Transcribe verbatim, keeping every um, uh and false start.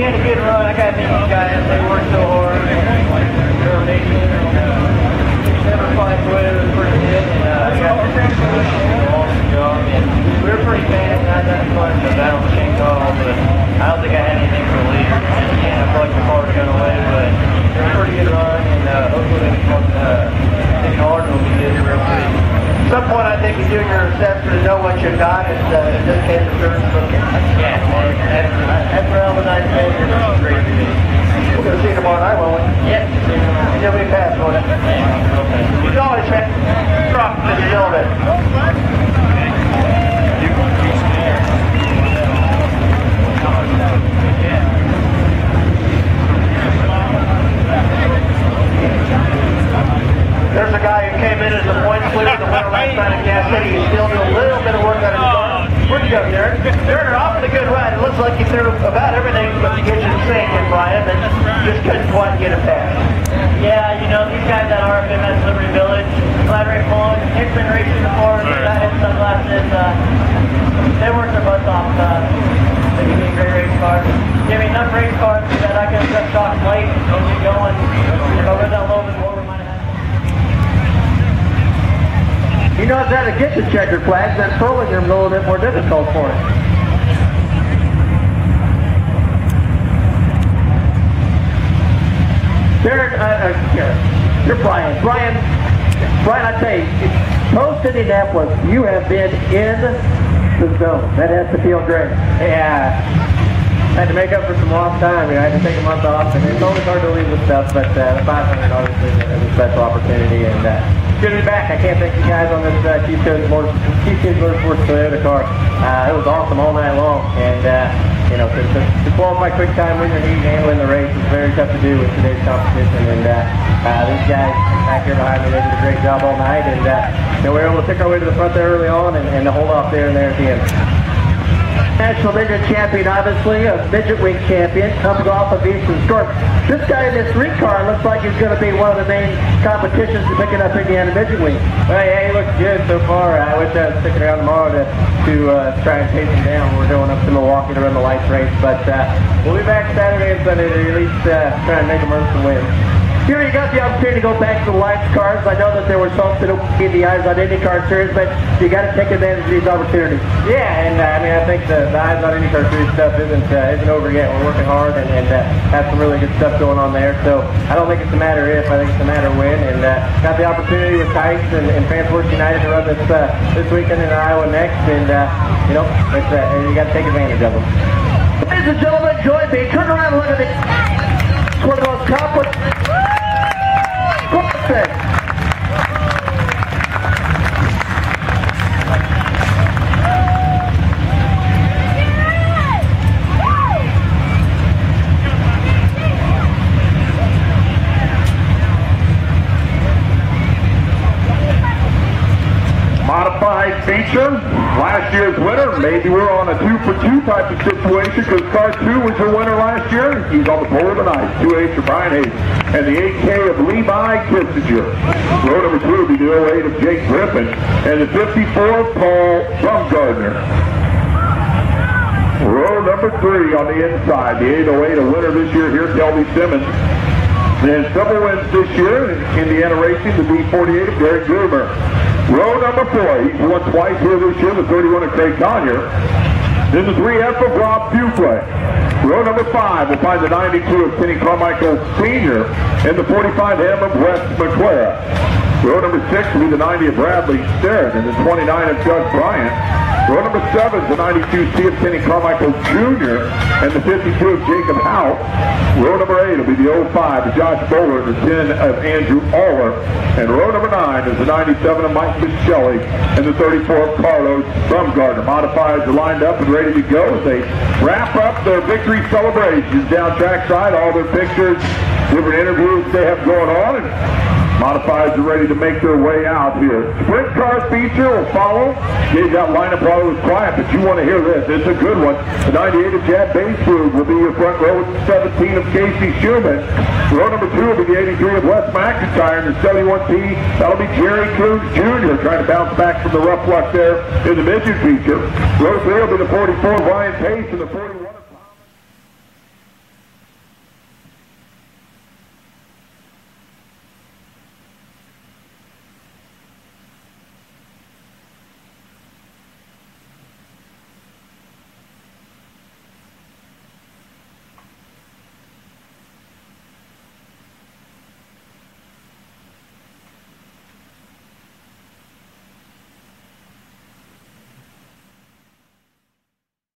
had a good run. I got to meet these guys. They work so hard. They're amazing. Never fight with it. It was pretty good. And uh, I got to do awesome job. And we were pretty fast. Not that much of the battle machine call, but I don't think I had anything for the leader. And I feel like the car was going away, but it was a pretty good run. And uh, hopefully we can uh, take hard and we'll be good real quick. At some point, I think you do your assessment to know what you've got. It's, uh, in this case, it's very looking. Yeah, after, after all the night days, it's great to be. We're going to see you tomorrow night, won't we? Yep. You'll be fast, won't it? Yeah. You can always fast. Drop to the element. There's a guy who came in as the point clearer, the winner last night at Gas City. He's still doing a little bit of work on his car. Where'd you go, Darren? Darren, off with a good ride. It looks like you threw about everything but the kitchen sink in Bryan, and just couldn't quite get it past. Yeah, you know, these guys at R F M at Liberty Village, Flattery Pulling, Nick's been racing before, but I had sunglasses. Uh, they worked their butts off. Uh, they give me a great race car. Give me enough race cars so that I can just talk late and get going. If I went down a little bit more, we might have had. He knows how to get the checker flags, then throwing them a little bit more difficult for him. Darren, uh, uh, you're Bryan. Bryan, Bryan, I tell you, post Indianapolis, you have been in the zone. That has to feel great. Yeah. I had to make up for some lost time. You know, I had to take a month off, and it's always hard to leave with stuff, but uh, the five hundred obviously is a special opportunity, and uh, good to be back. I can't thank you guys on this uh, Keith Kunz Motorsports Toyota car. Uh, it was awesome all night long, and uh, you know, to, to, to qualify quick time when you're heat handling the race is very tough to do with today's competition, and uh, uh, these guys back here behind me, they did a great job all night, and uh, you know, we were able to pick our way to the front there early on, and, and to hold off there and there at the end. National Midget champion, obviously, a Midget Week champion, comes off of Eastern Score. This guy in this street car looks like he's going to be one of the main competitions to picking up Indiana Midget Week. Well, yeah, he looks good so far. I wish I was sticking around tomorrow to, to uh, try and chase him down. We're going up to Milwaukee to run the lights race, but uh, we'll be back Saturday and Sunday to at least uh, try and make him earn some wins. Here you got the opportunity to go back to the lights cars. I know that there were some that don't get the eyes on IndyCar Series, but you got to take advantage of these opportunities. Yeah, and uh, I mean, I think the, the eyes on IndyCar Series stuff isn't uh, isn't over yet. We're working hard and, and uh, have some really good stuff going on there. So I don't think it's a matter if, I think it's a matter when. And uh, got the opportunity with Hines and, and Transport United to run this uh, this weekend in Iowa next, and uh, you know, it's, uh, you got to take advantage of them. Ladies and gentlemen, join me. Turn around and look at it. It's one of those complex. Modified feature, last year's winner. Maybe we're on a two for two type of situation because car two was your winner last year. He's on the pole tonight. two H for Brian Hagen. And the eight K of Levi Kissinger. Row number two will be the oh eight of Jake Griffin. And the fifty-four of Paul Baumgartner. Row number three on the inside. The eight oh eight, a winner this year here, Kelby Simmons. Then several wins this year in Indiana Racing, the B forty-eight of Derek Gruber. Row number four, he's won twice here this year, the thirty-one of Craig Conyer. Then the three F of Rob Buckwalter. Row number five, we'll find the ninety-two of Kenny Carmichael Senior and the forty-five M of Wes McClare. Row number six will be the ninety of Bradley Sterrett and the twenty-nine of Doug Bryant. Row number seven is the ninety-two C of Kenny Carmichael Junior and the fifty-two of Jacob Howe. Row number eight will be the oh five of Josh Bowler and the ten of Andrew Aller. And row number nine is the ninety-seven of Mike Michelli and the thirty-four of Carlos Baumgartner. Modifiers are lined up and ready to go as they wrap up their victory celebrations down trackside. All their pictures, different interviews they have going on. And modifiers are ready to make their way out here. Sprint car feature will follow. Gave that lineup while it was quiet, but you want to hear this. It's a good one. The ninety-eight of Chad Basefood will be your front row with the seventeen of Casey Schumann. Row number two will be the eighty-three of Wes McIntyre and the seventy-one P. That'll be Jerry Kuhn Junior trying to bounce back from the rough luck there in the midget feature. Row three will be the forty-four Ryan Pace and the forty-one.